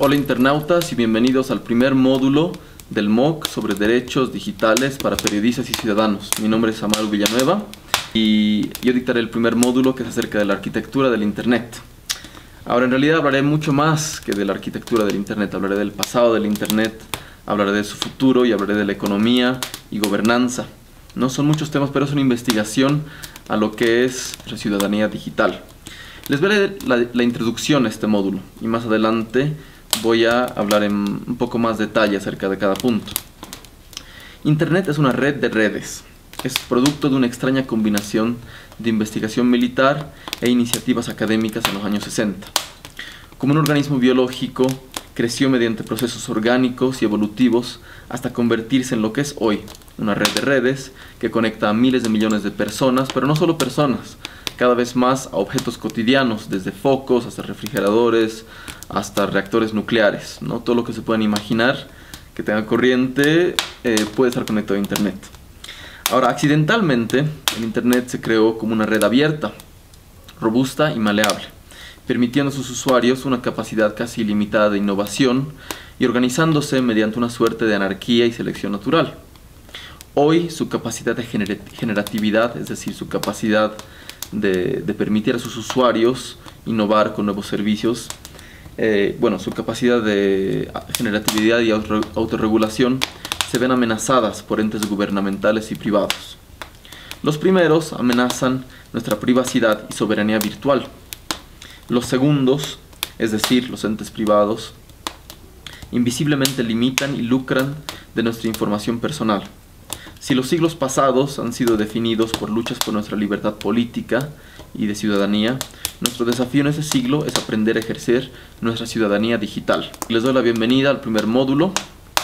Hola internautas y bienvenidos al primer módulo del MOOC sobre derechos digitales para periodistas y ciudadanos. Mi nombre es Amaru Villanueva y yo dictaré el primer módulo que es acerca de la arquitectura del Internet. Ahora, en realidad hablaré mucho más que de la arquitectura del Internet. Hablaré del pasado del Internet, hablaré de su futuro y hablaré de la economía y gobernanza. No son muchos temas, pero es una investigación a lo que es la ciudadanía digital. Les veré la introducción a este módulo y más adelante voy a hablar en un poco más detalle acerca de cada punto. Internet es una red de redes. Es producto de una extraña combinación de investigación militar e iniciativas académicas en los años 60. Como un organismo biológico, creció mediante procesos orgánicos y evolutivos hasta convertirse en lo que es hoy, una red de redes que conecta a miles de millones de personas, pero no solo personas, cada vez más a objetos cotidianos, desde focos hasta refrigeradores, hasta reactores nucleares, ¿no? Todo lo que se puedan imaginar que tenga corriente puede estar conectado a Internet. Ahora, accidentalmente, el Internet se creó como una red abierta, robusta y maleable, permitiendo a sus usuarios una capacidad casi ilimitada de innovación y organizándose mediante una suerte de anarquía y selección natural. Hoy, su capacidad de generatividad, es decir, su capacidad de permitir a sus usuarios innovar con nuevos servicios, su capacidad de generatividad y autorregulación se ven amenazadas por entes gubernamentales y privados. Los primeros amenazan nuestra privacidad y soberanía virtual. Los segundos, es decir, los entes privados, invisiblemente limitan y lucran de nuestra información personal. Si los siglos pasados han sido definidos por luchas por nuestra libertad política y de ciudadanía, nuestro desafío en este siglo es aprender a ejercer nuestra ciudadanía digital. Les doy la bienvenida al primer módulo.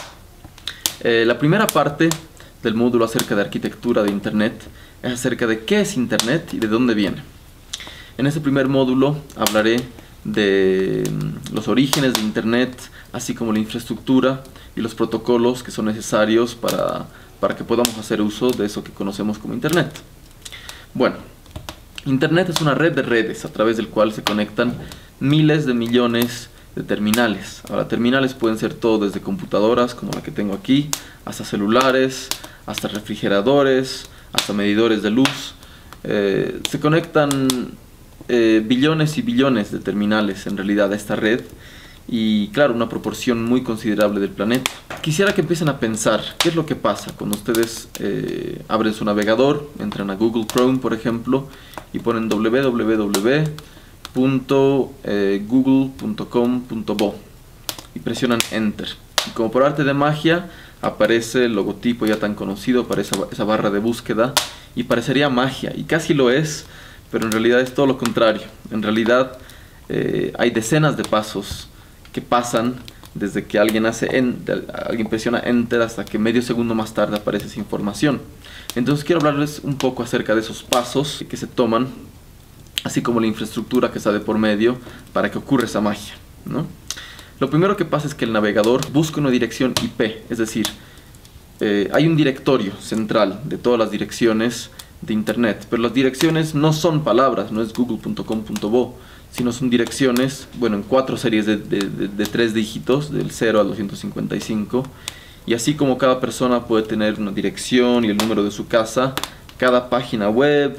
La primera parte del módulo acerca de arquitectura de Internet es acerca de qué es Internet y de dónde viene. En este primer módulo hablaré de los orígenes de Internet, así como la infraestructura y los protocolos que son necesarios para que podamos hacer uso de eso que conocemos como Internet. Bueno, Internet es una red de redes a través del cual se conectan miles de millones de terminales. Ahora, terminales pueden ser todo desde computadoras como la que tengo aquí, hasta celulares, hasta refrigeradores, hasta medidores de luz. Se conectan billones y billones de terminales en realidad a esta red y claro, una proporción muy considerable del planeta. Quisiera que empiecen a pensar qué es lo que pasa cuando ustedes abren su navegador, entran a Google Chrome por ejemplo y ponen www.google.com.bo y presionan Enter. Y como por arte de magia aparece el logotipo ya tan conocido, aparece esa barra de búsqueda y parecería magia, y casi lo es, pero en realidad es todo lo contrario. En realidad hay decenas de pasos que pasan desde que alguien presiona Enter hasta que medio segundo más tarde aparece esa información. Entonces quiero hablarles un poco acerca de esos pasos que se toman, así como la infraestructura que está de por medio para que ocurra esa magia, ¿no? Lo primero que pasa es que el navegador busca una dirección IP, es decir, hay un directorio central de todas las direcciones de Internet, pero las direcciones no son palabras, no es google.com.bo, sino son direcciones, en 4 series de 3 dígitos, del 0 al 255, y así como cada persona puede tener una dirección y el número de su casa, cada página web,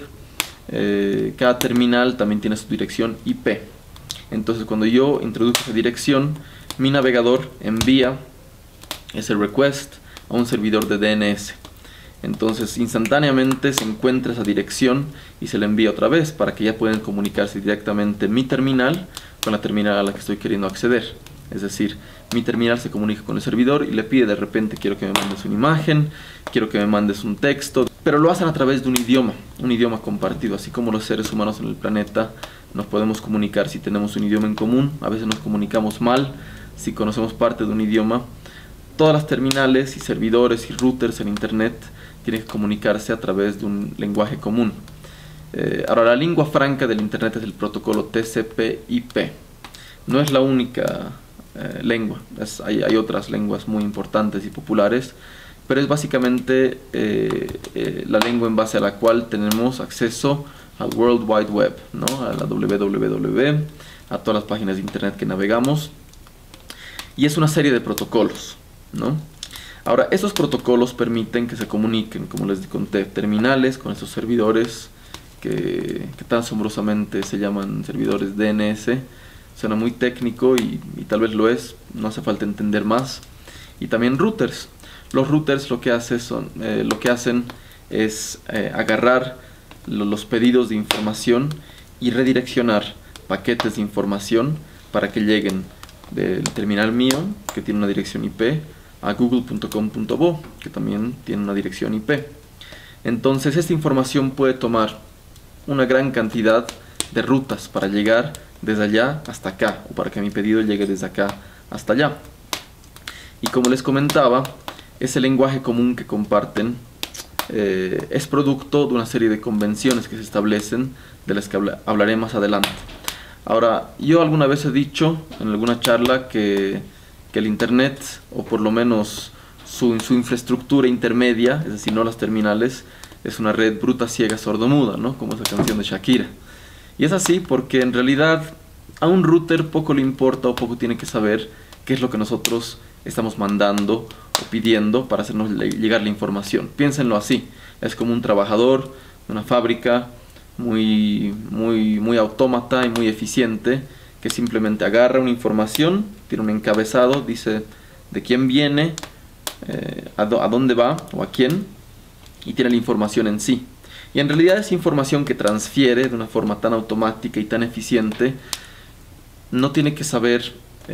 cada terminal también tiene su dirección IP. Entonces cuando yo introduzco esa dirección, mi navegador envía ese request a un servidor de DNS. Entonces instantáneamente se encuentra esa dirección y se le envía otra vez para que ya puedan comunicarse directamente mi terminal con la terminal a la que estoy queriendo acceder. Es decir, mi terminal se comunica con el servidor y le pide de repente: quiero que me mandes una imagen, quiero que me mandes un texto, pero lo hacen a través de un idioma compartido. Así como los seres humanos en el planeta nos podemos comunicar si tenemos un idioma en común, a veces nos comunicamos mal si conocemos parte de un idioma. Todas las terminales y servidores y routers en Internet tienen que comunicarse a través de un lenguaje común. Ahora, la lengua franca del Internet es el protocolo TCP/IP. No es la única lengua, hay otras lenguas muy importantes y populares, pero es básicamente la lengua en base a la cual tenemos acceso al World Wide Web, ¿no? A la www, a todas las páginas de Internet que navegamos. y es una serie de protocolos, ¿no? Ahora, esos protocolos permiten que se comuniquen, como les conté, terminales con esos servidores que tan asombrosamente se llaman servidores DNS. Suena muy técnico y tal vez lo es, no hace falta entender más. Y también routers. Los routers lo que hacen es agarrar los pedidos de información y redireccionar paquetes de información para que lleguen del terminal mío, que tiene una dirección IP, a google.com.bo, que también tiene una dirección IP. Entonces esta información puede tomar una gran cantidad de rutas para llegar desde allá hasta acá, o para que mi pedido llegue desde acá hasta allá. Y como les comentaba, ese lenguaje común que comparten es producto de una serie de convenciones que se establecen, de las que hablaré más adelante. Ahora, yo alguna vez he dicho en alguna charla que el Internet, o por lo menos su infraestructura intermedia, es decir, no las terminales, es una red bruta, ciega, sordomuda, ¿no? Como esa canción de Shakira. Y es así porque en realidad a un router poco le importa o poco tiene que saber qué es lo que nosotros estamos mandando o pidiendo para hacernos llegar la información. Piénsenlo así, es como un trabajador de una fábrica muy autómata y muy eficiente, que simplemente agarra una información, tiene un encabezado, dice de quién viene, a dónde va o a quién, y tiene la información en sí. Y en realidad esa información que transfiere de una forma tan automática y tan eficiente no tiene que saber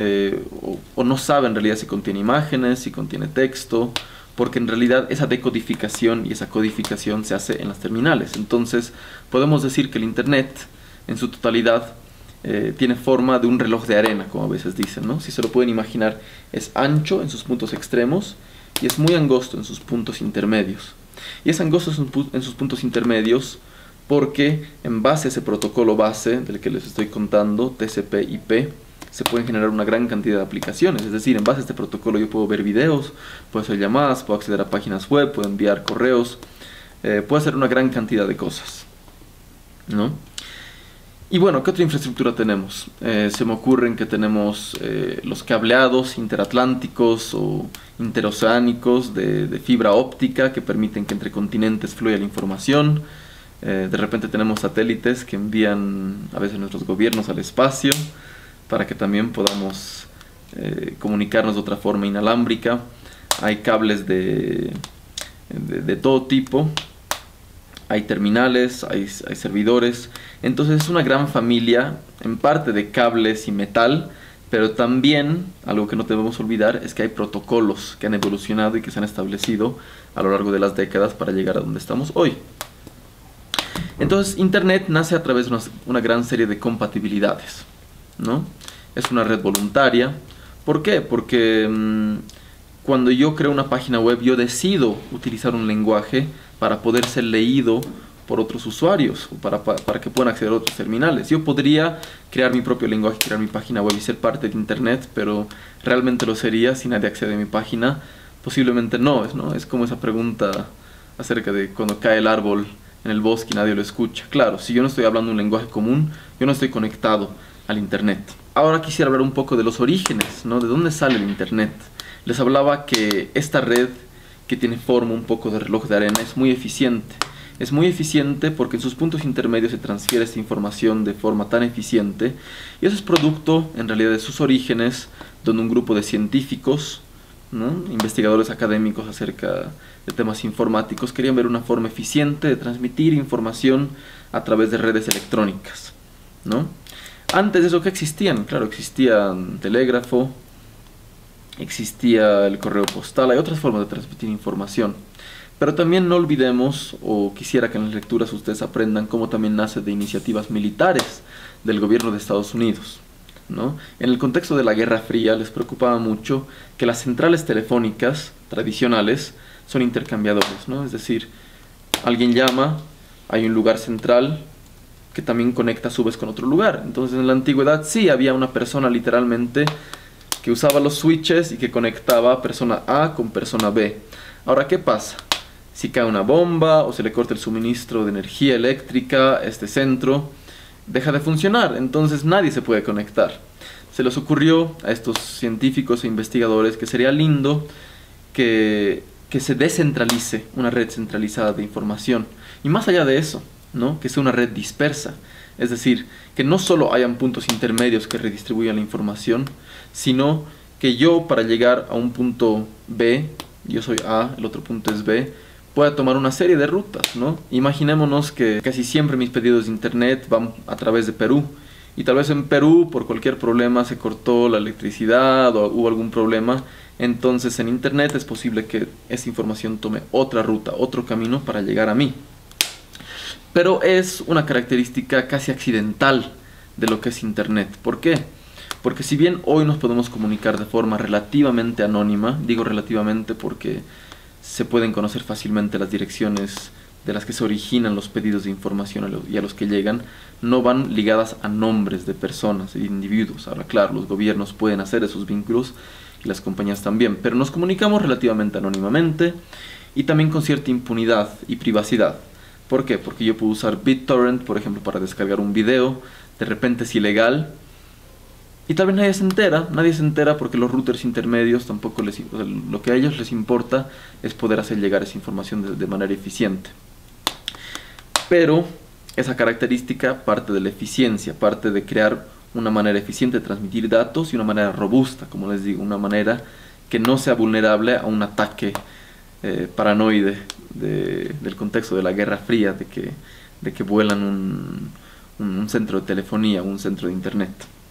o no sabe en realidad si contiene imágenes, si contiene texto, porque en realidad esa decodificación y esa codificación se hace en las terminales. Entonces podemos decir que el Internet en su totalidad tiene forma de un reloj de arena, como a veces dicen, ¿no? Si se lo pueden imaginar, es ancho en sus puntos extremos y es muy angosto en sus puntos intermedios. Y es angosto en sus puntos intermedios porque en base a ese protocolo base del que les estoy contando, TCP/IP, se pueden generar una gran cantidad de aplicaciones. Es decir, en base a este protocolo yo puedo ver videos, puedo hacer llamadas, puedo acceder a páginas web, puedo enviar correos, puedo hacer una gran cantidad de cosas, ¿no? Y bueno, ¿qué otra infraestructura tenemos? Se me ocurren que tenemos los cableados interatlánticos o interoceánicos de fibra óptica que permiten que entre continentes fluya la información. De repente tenemos satélites que envían a veces nuestros gobiernos al espacio para que también podamos comunicarnos de otra forma inalámbrica. Hay cables de todo tipo. Hay terminales, hay servidores. Entonces es una gran familia, en parte de cables y metal, pero también, algo que no debemos olvidar, es que hay protocolos que han evolucionado y que se han establecido a lo largo de las décadas para llegar a donde estamos hoy. Entonces Internet nace a través de una gran serie de compatibilidades, ¿no? Es una red voluntaria. ¿Por qué? Porque cuando yo creo una página web, yo decido utilizar un lenguaje para poder ser leído por otros usuarios, para que puedan acceder a otros terminales. Yo podría crear mi propio lenguaje, crear mi página web y ser parte de Internet, pero ¿realmente lo sería si nadie accede a mi página? Posiblemente no, ¿no? Es como esa pregunta acerca de cuando cae el árbol en el bosque y nadie lo escucha. Claro, si yo no estoy hablando un lenguaje común, yo no estoy conectado al Internet. Ahora quisiera hablar un poco de los orígenes, ¿no? ¿De dónde sale el Internet? Les hablaba que esta red, que tiene forma un poco de reloj de arena, es muy eficiente. Es muy eficiente porque en sus puntos intermedios se transfiere esta información de forma tan eficiente, y eso es producto en realidad de sus orígenes, donde un grupo de científicos, ¿no? Investigadores académicos acerca de temas informáticos querían ver una forma eficiente de transmitir información a través de redes electrónicas, ¿no? Antes de eso, ¿qué existían? Claro, existía telégrafo, existía el correo postal, hay otras formas de transmitir información. Pero también no olvidemos, o quisiera que en las lecturas ustedes aprendan cómo también nace de iniciativas militares del gobierno de Estados Unidos, ¿no? En el contexto de la Guerra Fría les preocupaba mucho que las centrales telefónicas tradicionales son intercambiadores, ¿no? Es decir, alguien llama, hay un lugar central que también conecta a su vez con otro lugar. Entonces en la antigüedad sí había una persona literalmente que usaba los switches y que conectaba persona A con persona B. Ahora, ¿qué pasa? Si cae una bomba o se le corta el suministro de energía eléctrica, este centro deja de funcionar, entonces nadie se puede conectar. se les ocurrió a estos científicos e investigadores que sería lindo que se descentralice una red centralizada de información. Y más allá de eso, ¿no? Que sea una red dispersa. Es decir, que no solo hayan puntos intermedios que redistribuyan la información, sino que yo, para llegar a un punto B, yo soy A, el otro punto es B, pueda tomar una serie de rutas, ¿no? Imaginémonos que casi siempre mis pedidos de internet van a través de Perú. Y tal vez en Perú, por cualquier problema, se cortó la electricidad o hubo algún problema. Entonces en internet es posible que esa información tome otra ruta, otro camino para llegar a mí. Pero es una característica casi accidental de lo que es internet. ¿Por qué? Porque si bien hoy nos podemos comunicar de forma relativamente anónima, digo relativamente porque se pueden conocer fácilmente las direcciones de las que se originan los pedidos de información y a los que llegan, no van ligadas a nombres de personas e individuos. Ahora, claro, los gobiernos pueden hacer esos vínculos y las compañías también, pero nos comunicamos relativamente anónimamente y también con cierta impunidad y privacidad. ¿Por qué? Porque yo puedo usar BitTorrent, por ejemplo, para descargar un video, de repente es ilegal, y tal vez nadie se entera porque los routers intermedios tampoco lo que a ellos les importa es poder hacer llegar esa información de manera eficiente. Pero esa característica parte de la eficiencia, parte de crear una manera eficiente de transmitir datos y una manera robusta, como les digo, una manera que no sea vulnerable a un ataque paranoide del contexto de la Guerra Fría, de que vuelan un centro de telefonía, un centro de internet.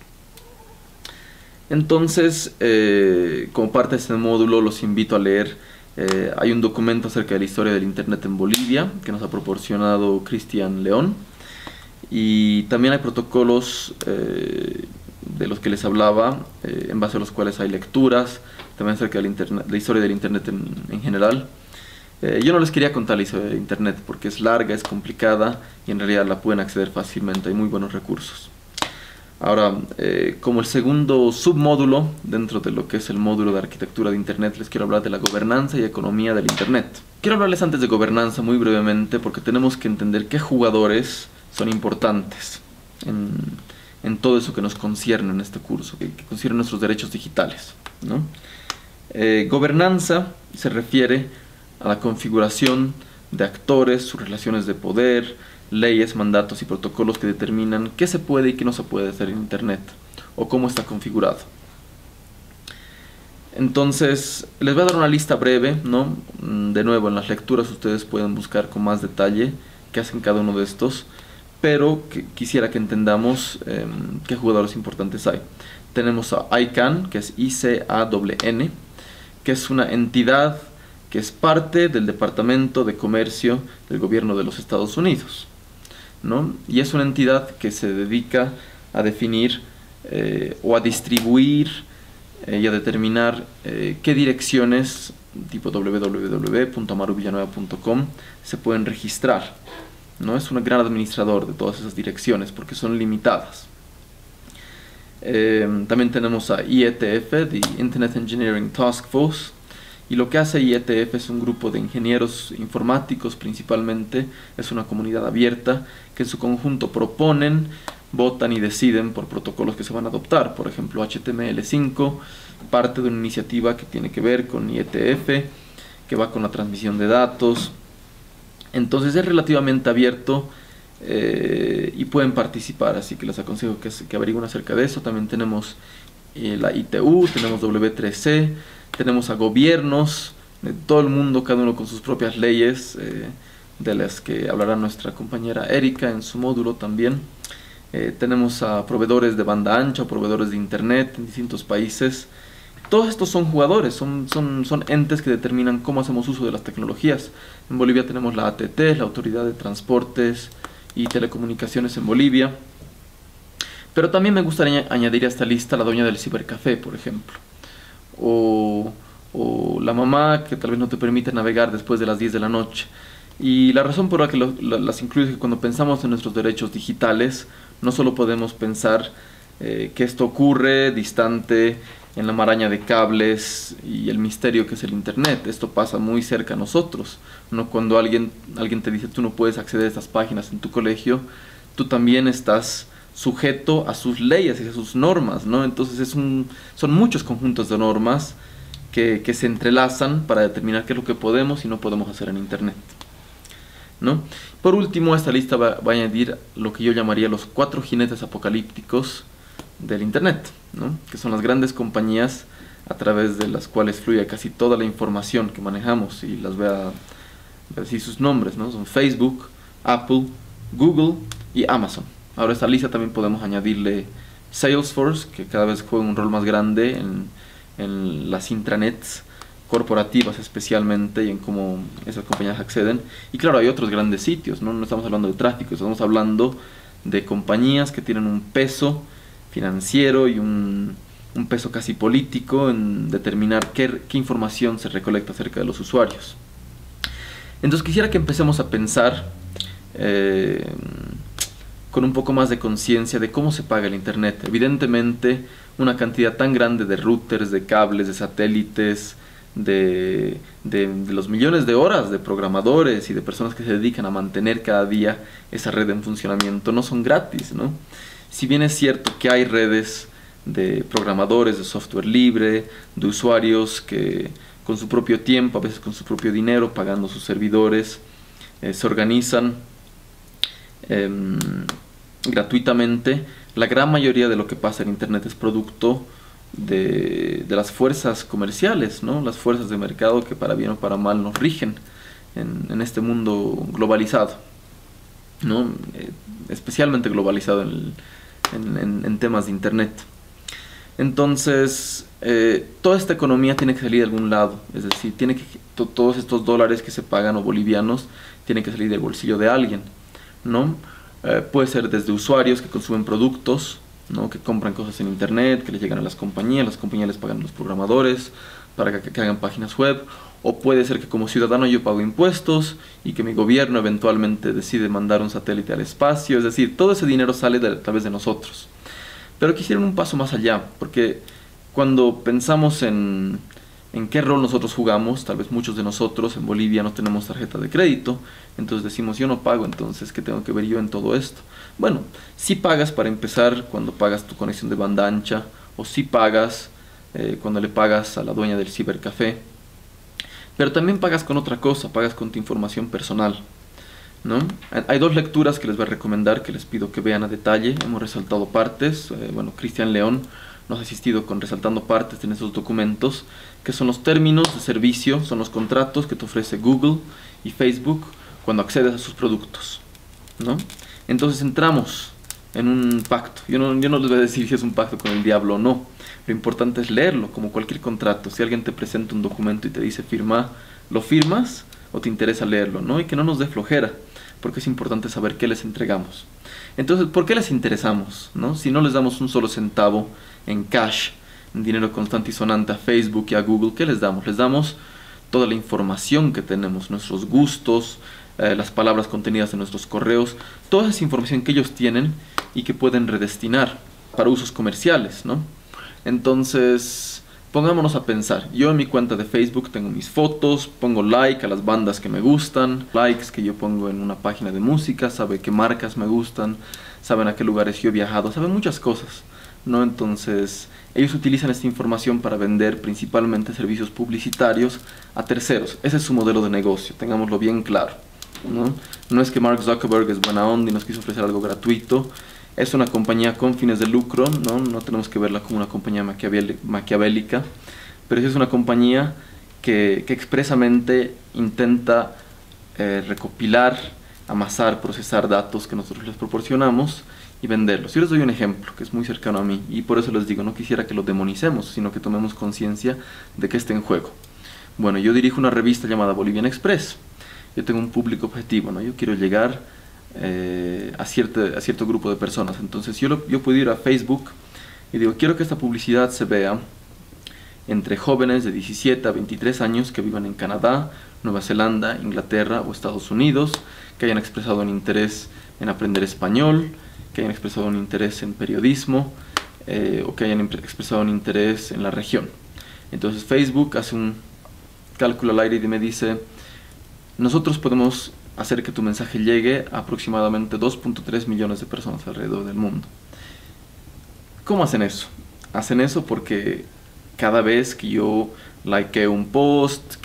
Entonces, como parte de este módulo, los invito a leer. Hay un documento acerca de la historia del internet en Bolivia que nos ha proporcionado Cristian León, y también hay protocolos de los que les hablaba, en base a los cuales hay lecturas también acerca de la historia del internet en general. Yo no les quería contar la historia del internet porque es larga, es complicada y en realidad la pueden acceder fácilmente, hay muy buenos recursos. Ahora, como el segundo submódulo dentro de lo que es el módulo de arquitectura de internet, les quiero hablar de la gobernanza y economía del internet. Quiero hablarles antes de gobernanza muy brevemente porque tenemos que entender qué jugadores son importantes en todo eso que nos concierne en este curso, que concierne nuestros derechos digitales, ¿no? Gobernanza se refiere a la configuración de actores, sus relaciones de poder, leyes, mandatos y protocolos que determinan qué se puede y qué no se puede hacer en internet o cómo está configurado. Entonces, les voy a dar una lista breve, ¿no? De nuevo, en las lecturas ustedes pueden buscar con más detalle qué hacen cada uno de estos, pero quisiera que entendamos qué jugadores importantes hay. Tenemos a ICANN, que es ICANN, que es una entidad que es parte del Departamento de Comercio del Gobierno de los Estados Unidos, ¿no? Y es una entidad que se dedica a definir o a distribuir y a determinar qué direcciones tipo www.amaruvillanueva.com se pueden registrar, ¿no? Es un gran administrador de todas esas direcciones porque son limitadas. También tenemos a IETF, the Internet Engineering Task Force, y lo que hace IETF es un grupo de ingenieros informáticos principalmente, es una comunidad abierta que en su conjunto proponen, votan y deciden por protocolos que se van a adoptar. Por ejemplo, HTML5, parte de una iniciativa que tiene que ver con IETF, que va con la transmisión de datos. Entonces es relativamente abierto y pueden participar, así que les aconsejo que averigüen acerca de eso. También tenemos la ITU, tenemos W3C, tenemos a gobiernos de todo el mundo, cada uno con sus propias leyes, de las que hablará nuestra compañera Erika en su módulo también. Tenemos a proveedores de banda ancha, proveedores de internet en distintos países. Todos estos son jugadores, son entes que determinan cómo hacemos uso de las tecnologías. En Bolivia tenemos la ATT, la Autoridad de Transportes y Telecomunicaciones en Bolivia. Pero también me gustaría añadir a esta lista a la dueña del cibercafé, por ejemplo. O la mamá que tal vez no te permite navegar después de las 10 de la noche. Y la razón por la que las incluyo es que cuando pensamos en nuestros derechos digitales, no solo podemos pensar que esto ocurre distante en la maraña de cables y el misterio que es el internet. Esto pasa muy cerca a nosotros, ¿no? Cuando alguien te dice tú no puedes acceder a estas páginas en tu colegio, tú también estás sujeto a sus leyes y a sus normas, ¿no? Entonces son muchos conjuntos de normas que se entrelazan para determinar qué es lo que podemos y no podemos hacer en Internet, ¿no? Por último, esta lista va a añadir lo que yo llamaría los 4 jinetes apocalípticos del Internet, ¿no? Que son las grandes compañías a través de las cuales fluye casi toda la información que manejamos, y las voy a decir sus nombres, ¿no? Son Facebook, Apple, Google y Amazon. Ahora, a esta lista también podemos añadirle Salesforce, que cada vez juega un rol más grande en las intranets corporativas especialmente, y en cómo esas compañías acceden. Y claro, hay otros grandes sitios, ¿no? No estamos hablando de tráfico, estamos hablando de compañías que tienen un peso financiero y un peso casi político en determinar qué información se recolecta acerca de los usuarios. Entonces quisiera que empecemos a pensar con un poco más de conciencia de cómo se paga el Internet. Evidentemente, una cantidad tan grande de routers, de cables, de satélites, de los millones de horas de programadores y de personas que se dedican a mantener cada día esa red en funcionamiento no son gratis, ¿no? Si bien es cierto que hay redes de programadores, de software libre, de usuarios que con su propio tiempo, a veces con su propio dinero, pagando sus servidores, se organizan gratuitamente, la gran mayoría de lo que pasa en Internet es producto de las fuerzas comerciales, ¿no? Las fuerzas de mercado que para bien o para mal nos rigen en este mundo globalizado, ¿no? Especialmente globalizado en temas de Internet. Entonces, toda esta economía tiene que salir de algún lado, es decir, todos estos dólares que se pagan o bolivianos tienen que salir del bolsillo de alguien, ¿no? Puede ser desde usuarios que consumen productos, ¿no? Que compran cosas en Internet, que les llegan a las compañías les pagan a los programadores para que hagan páginas web, o puede ser que como ciudadano yo pago impuestos y que mi gobierno eventualmente decide mandar un satélite al espacio, es decir, todo ese dinero sale a través de nosotros. Pero quisiera ir un paso más allá, porque cuando pensamos en qué rol nosotros jugamos, tal vez muchos de nosotros en Bolivia no tenemos tarjeta de crédito, entonces decimos yo no pago, entonces ¿qué tengo que ver yo en todo esto? Bueno, sí pagas para empezar cuando pagas tu conexión de banda ancha, o sí pagas cuando le pagas a la dueña del cibercafé, pero también pagas con otra cosa, pagas con tu información personal, ¿no? Hay 2 lecturas que les voy a recomendar, que les pido que vean a detalle. Hemos resaltado partes, bueno, Cristian León nos ha asistido con resaltando partes en esos documentos, que son los términos de servicio, son los contratos que te ofrece Google y Facebook cuando accedes a sus productos, ¿no? Entonces entramos en un pacto. Yo no les voy a decir si es un pacto con el diablo o no. Lo importante es leerlo, como cualquier contrato. Si alguien te presenta un documento y te dice firma, ¿lo firmas o te interesa leerlo, no? Y que no nos dé flojera, porque es importante saber qué les entregamos. Entonces, ¿por qué les interesamos, no? Si no les damos un solo centavo en cash, en dinero constante y sonante a Facebook y a Google, ¿qué les damos? Les damos toda la información que tenemos, nuestros gustos, las palabras contenidas en nuestros correos, toda esa información que ellos tienen y que pueden redestinar para usos comerciales, ¿no? Entonces, pongámonos a pensar. Yo en mi cuenta de Facebook tengo mis fotos, pongo like a las bandas que me gustan, likes que yo pongo en una página de música, sabe qué marcas me gustan, saben a qué lugares yo he viajado, saben muchas cosas, ¿no? Entonces, ellos utilizan esta información para vender principalmente servicios publicitarios a terceros. Ese es su modelo de negocio, tengámoslo bien claro, ¿no? No es que Mark Zuckerberg es buena onda y nos quiso ofrecer algo gratuito. Es una compañía con fines de lucro, ¿no? No tenemos que verla como una compañía maquiavélica, pero sí es una compañía que expresamente intenta recopilar, amasar, procesar datos que nosotros les proporcionamos y venderlos. Yo les doy un ejemplo que es muy cercano a mí, y por eso les digo, no quisiera que lo demonicemos, sino que tomemos conciencia de que esté en juego. Bueno, yo dirijo una revista llamada Bolivian Express. Yo tengo un público objetivo, ¿no? Yo quiero llegar a cierto grupo de personas. Entonces yo puedo ir a Facebook y digo, quiero que esta publicidad se vea entre jóvenes de 17 a 23 años que vivan en Canadá, Nueva Zelanda, Inglaterra o Estados Unidos, que hayan expresado un interés en aprender español, que hayan expresado un interés en periodismo, o que hayan expresado un interés en la región. Entonces Facebook hace un cálculo al aire y me dice, nosotros podemos hacer que tu mensaje llegue a aproximadamente 2.3 millones de personas alrededor del mundo. ¿Cómo hacen eso? Hacen eso porque cada vez que yo likeo un post,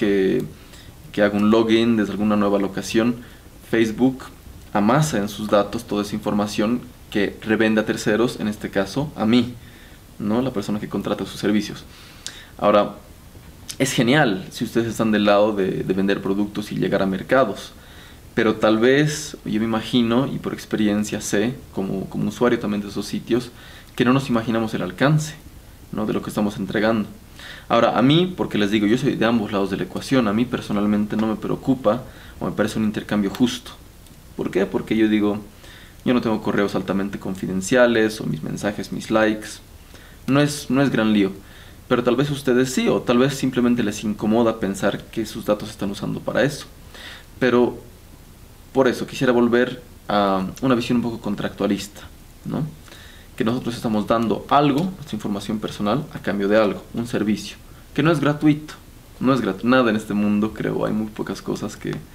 que hago un login desde alguna nueva locación, Facebook amasa en sus datos toda esa información que revende a terceros, en este caso a mí, ¿no? La persona que contrata sus servicios. Ahora, es genial si ustedes están del lado de vender productos y llegar a mercados, pero tal vez, yo me imagino, y por experiencia sé, como usuario también de esos sitios, que no nos imaginamos el alcance, ¿no?, de lo que estamos entregando. Ahora, a mí, porque les digo, yo soy de ambos lados de la ecuación, a mí personalmente no me preocupa o me parece un intercambio justo. ¿Por qué? Porque yo digo, yo no tengo correos altamente confidenciales o mis mensajes, mis likes. No es gran lío. Pero tal vez ustedes sí, o tal vez simplemente les incomoda pensar que sus datos se están usando para eso. Pero por eso quisiera volver a una visión un poco contractualista, ¿no? Que nosotros estamos dando algo, nuestra información personal, a cambio de algo, un servicio, que no es gratuito. No es nada en este mundo, creo, hay muy pocas cosas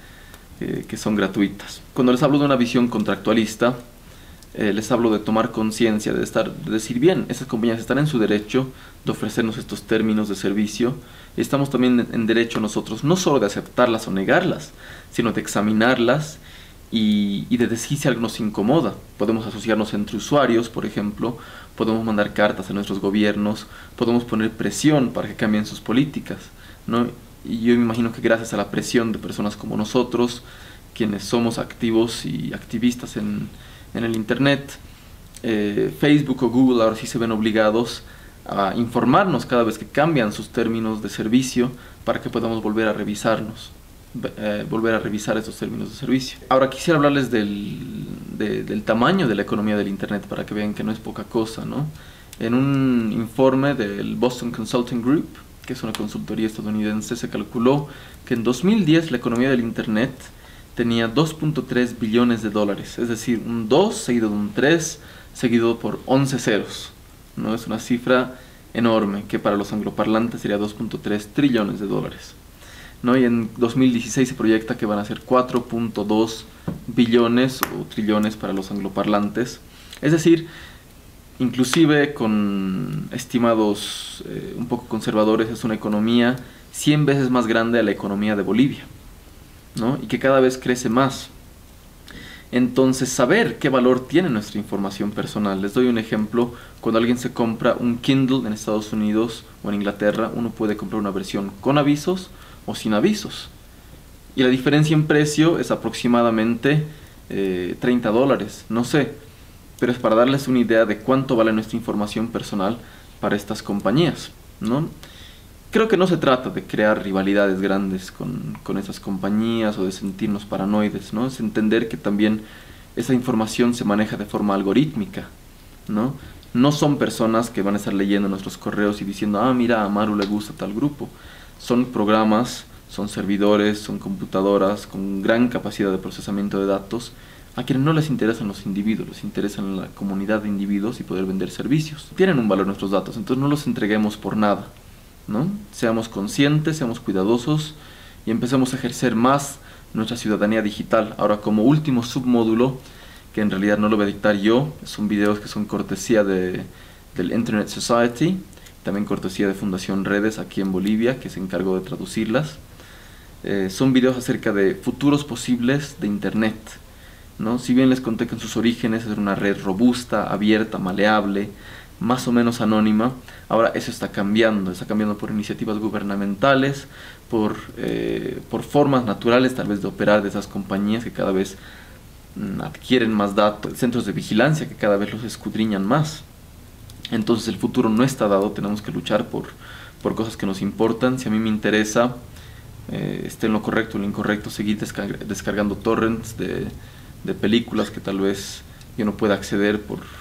que son gratuitas. Cuando les hablo de una visión contractualista, les hablo de tomar conciencia, de decir, bien, esas compañías están en su derecho de ofrecernos estos términos de servicio, y estamos también en derecho nosotros, no solo de aceptarlas o negarlas, sino de examinarlas y de decir si algo nos incomoda. Podemos asociarnos entre usuarios, por ejemplo, podemos mandar cartas a nuestros gobiernos, podemos poner presión para que cambien sus políticas, ¿no? Y yo me imagino que gracias a la presión de personas como nosotros, quienes somos activos y activistas en el internet, Facebook o Google ahora sí se ven obligados a informarnos cada vez que cambian sus términos de servicio para que podamos volver a revisarnos, volver a revisar esos términos de servicio. Ahora quisiera hablarles del tamaño de la economía del internet para que vean que no es poca cosa, ¿no? En un informe del Boston Consulting Group, que es una consultoría estadounidense, se calculó que en 2010 la economía del internet tenía 2.3 billones de dólares, es decir, un 2 seguido de un 3 seguido por 11 ceros, ¿no? Es una cifra enorme que para los angloparlantes sería 2.3 trillones de dólares, ¿no? Y en 2016 se proyecta que van a ser 4.2 billones o trillones para los angloparlantes, es decir, inclusive con estimados un poco conservadores, es una economía 100 veces más grande a la economía de Bolivia, ¿no? Y que cada vez crece más. Entonces, saber qué valor tiene nuestra información personal. Les doy un ejemplo. Cuando alguien se compra un Kindle en Estados Unidos o en Inglaterra, uno puede comprar una versión con avisos o sin avisos. Y la diferencia en precio es aproximadamente $30, no sé. Pero es para darles una idea de cuánto vale nuestra información personal para estas compañías, ¿no? Creo que no se trata de crear rivalidades grandes con esas compañías o de sentirnos paranoides, ¿no? Es entender que también esa información se maneja de forma algorítmica, ¿no? No son personas que van a estar leyendo nuestros correos y diciendo, ah, mira, a Maru le gusta tal grupo. Son programas, son servidores, son computadoras con gran capacidad de procesamiento de datos, a quienes no les interesan los individuos, les interesan la comunidad de individuos y poder vender servicios. Tienen un valor nuestros datos, entonces no los entreguemos por nada, ¿no? Seamos conscientes, seamos cuidadosos y empecemos a ejercer más nuestra ciudadanía digital. Ahora, como último submódulo, que en realidad no lo voy a dictar yo, son videos que son cortesía del Internet Society, también cortesía de Fundación Redes aquí en Bolivia, que se encargó de traducirlas. Son videos acerca de futuros posibles de Internet, ¿no? Si bien les conté que en sus orígenes era una red robusta, abierta, maleable, más o menos anónima, ahora eso está cambiando por iniciativas gubernamentales, por formas naturales tal vez de operar de esas compañías que cada vez adquieren más datos, centros de vigilancia que cada vez los escudriñan más. Entonces el futuro no está dado, tenemos que luchar por cosas que nos importan. Si a mí me interesa, esté en lo correcto o en lo incorrecto, seguir descargando torrents de películas que tal vez yo no pueda acceder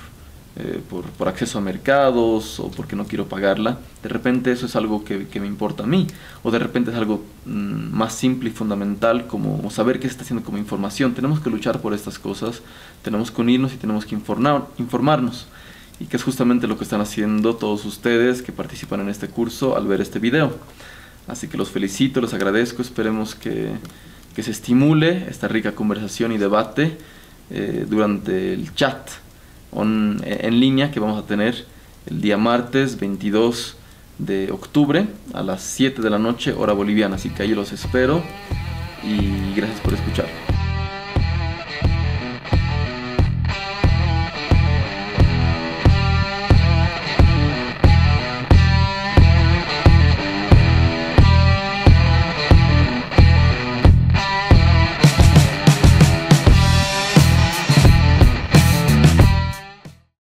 por acceso a mercados o porque no quiero pagarla. De repente eso es algo que me importa a mí, o de repente es algo más simple y fundamental como saber qué se está haciendo como información. Tenemos que luchar por estas cosas, tenemos que unirnos y tenemos que informarnos, y que es justamente lo que están haciendo todos ustedes que participan en este curso al ver este video. Así que los felicito, les agradezco, esperemos que se estimule esta rica conversación y debate durante el chat en línea que vamos a tener el día martes 22 de octubre a las 7 de la noche, hora boliviana. Así que ahí los espero y gracias por escuchar.